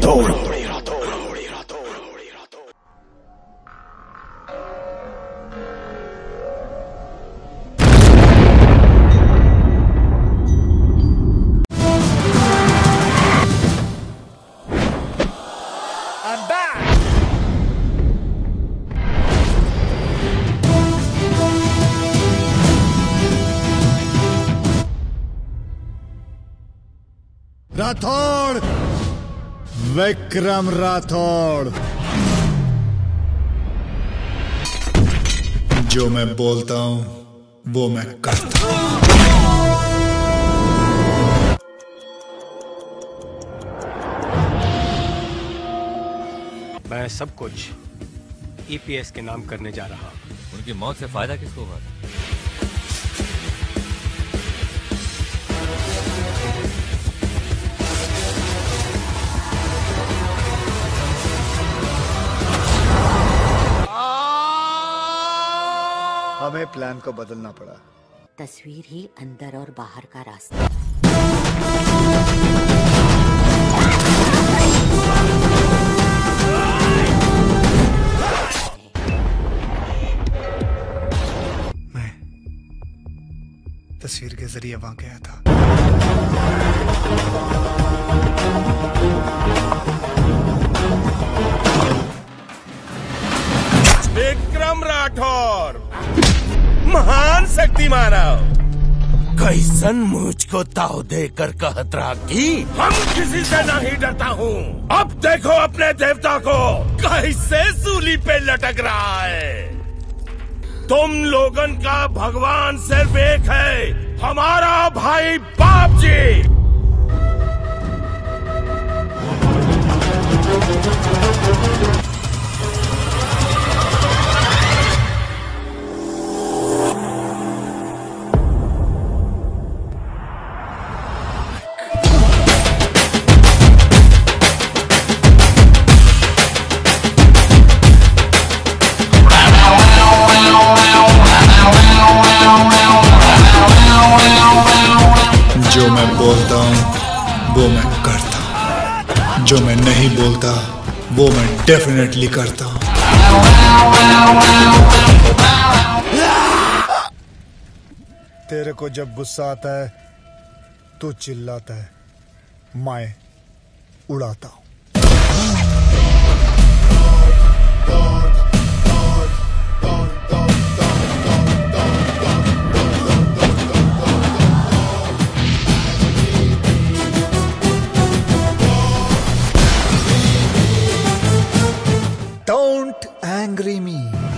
Rathore. I'm back! Rathore, Vikram Rathore. जो मैं बोलता हूं वो मैं करता हूं। मैं सब कुछ ईपीएस के नाम करने जा रहा हूं। उनकी मौत से फायदा किसको हुआ? हमें प्लान को बदलना पड़ा। तस्वीर ही अंदर और बाहर का रास्ता। मैं तस्वीर के जरिए वहां गया था। विक्रम राठौर, महान शक्ति मानव, कैसन मुझको ताव देकर कहत रहा कि हम किसी से नहीं डरता हूँ। अब देखो अपने देवता को कैसे सूली पे लटक रहा है। तुम लोगन का भगवान सिर्फ एक है, हमारा भाई बाप जी। जो मैं बोलता हूं वो मैं करता हूं। जो मैं नहीं बोलता वो मैं डेफिनेटली करता हूं। तेरे को जब गुस्सा आता है तो चिल्लाता है, मैं उड़ाता हूं। Don't angry me.